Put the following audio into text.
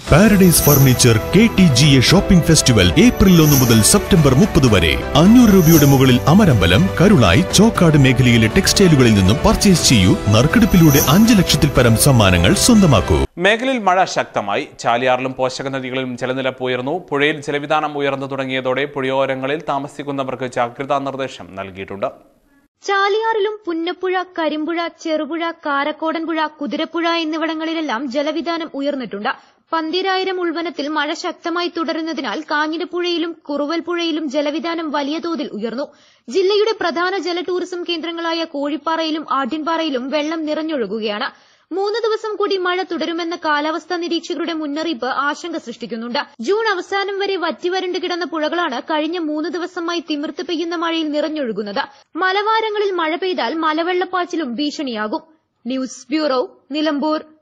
Paradise furniture KTGA shopping festival April 1 മുതൽ September 30 വരെ 500 രൂപയുടെ മുകളിൽ അമരമ്പലം, കരുളായി, ചോക്കാട് മേഖലയിലെ ടെക്സ്റ്റൈലുകളിൽ നിന്നും പർച്ചേസ് ചെയ്യൂ. നറുക്കെടുപ്പിലൂടെ 5 ലക്ഷത്തിൽ പരം സമ്മാനങ്ങൾ സ്വന്തമാക്കൂ. മേഖലയിൽ മഴ ശക്തമായി. ചാലിയാറിലും പോഷക നദികളിലും ജലനിരപ്പ് ഉയർന്നു. പുഴയിൽ ജലവിധാനം ഉയർന്നു തുടങ്ങിയതോടെ പുഴയോരങ്ങളിൽ താമസിക്കുന്നവർക്ക് ജാഗ്രതാ നിർദ്ദേശം നൽകിയിട്ടുണ്ട്. ചാലിയാറിലും പുന്നപ്പുഴ, കരിമ്പുഴ, ചെറുപുഴ, കാരക്കോടൻപുഴ, കുതിരപ്പുഴ എന്നിവിടങ്ങളിലെല്ലാം ജലവിധാനം ഉയർന്നിട്ടുണ്ട്. പന്തീരായിരം ഉൾവനത്തിൽ മഴ ശക്തമായി തുടരുന്നതിനാൽ കാഞ്ഞിരപ്പുഴയിലും കുറുവൽപ്പുഴയിലും ജലവിധാനം വലിയ തോതിൽ ഉയർന്നു. ജില്ലയുടെ പ്രധാന ജല ടൂറിസം കേന്ദ്രങ്ങളായ കോഴിപ്പാറയിലും ആഢ്യൻപാറയിലും വെള്ളം നിറഞ്ഞൊഴുകുകയാണ്. 3 ദിവസം കൂടി മഴ തുടരുമെന്ന കാലാവസ്ഥാ നിരീക്ഷകരുടെ മുന്നറിയിപ്പ് ആശങ്ക സൃഷ്ടിക്കുന്നുണ്ട്. ജൂൺ അവസാനം വരെ വറ്റിവരണ്ടു കിടന്ന പുഴകളാണ് കഴിഞ്ഞ 3 ദിവസമായി തിമിർത്ത് പെയ്യുന്ന മഴയിൽ നിറഞ്ഞൊഴുകുന്നത്. മലവാരങ്ങളിൽ മഴ പെയ്താൽ മലവെള്ളപ്പാച്ചിലും ഭീഷണിയാകും. News bureau, Nilambur.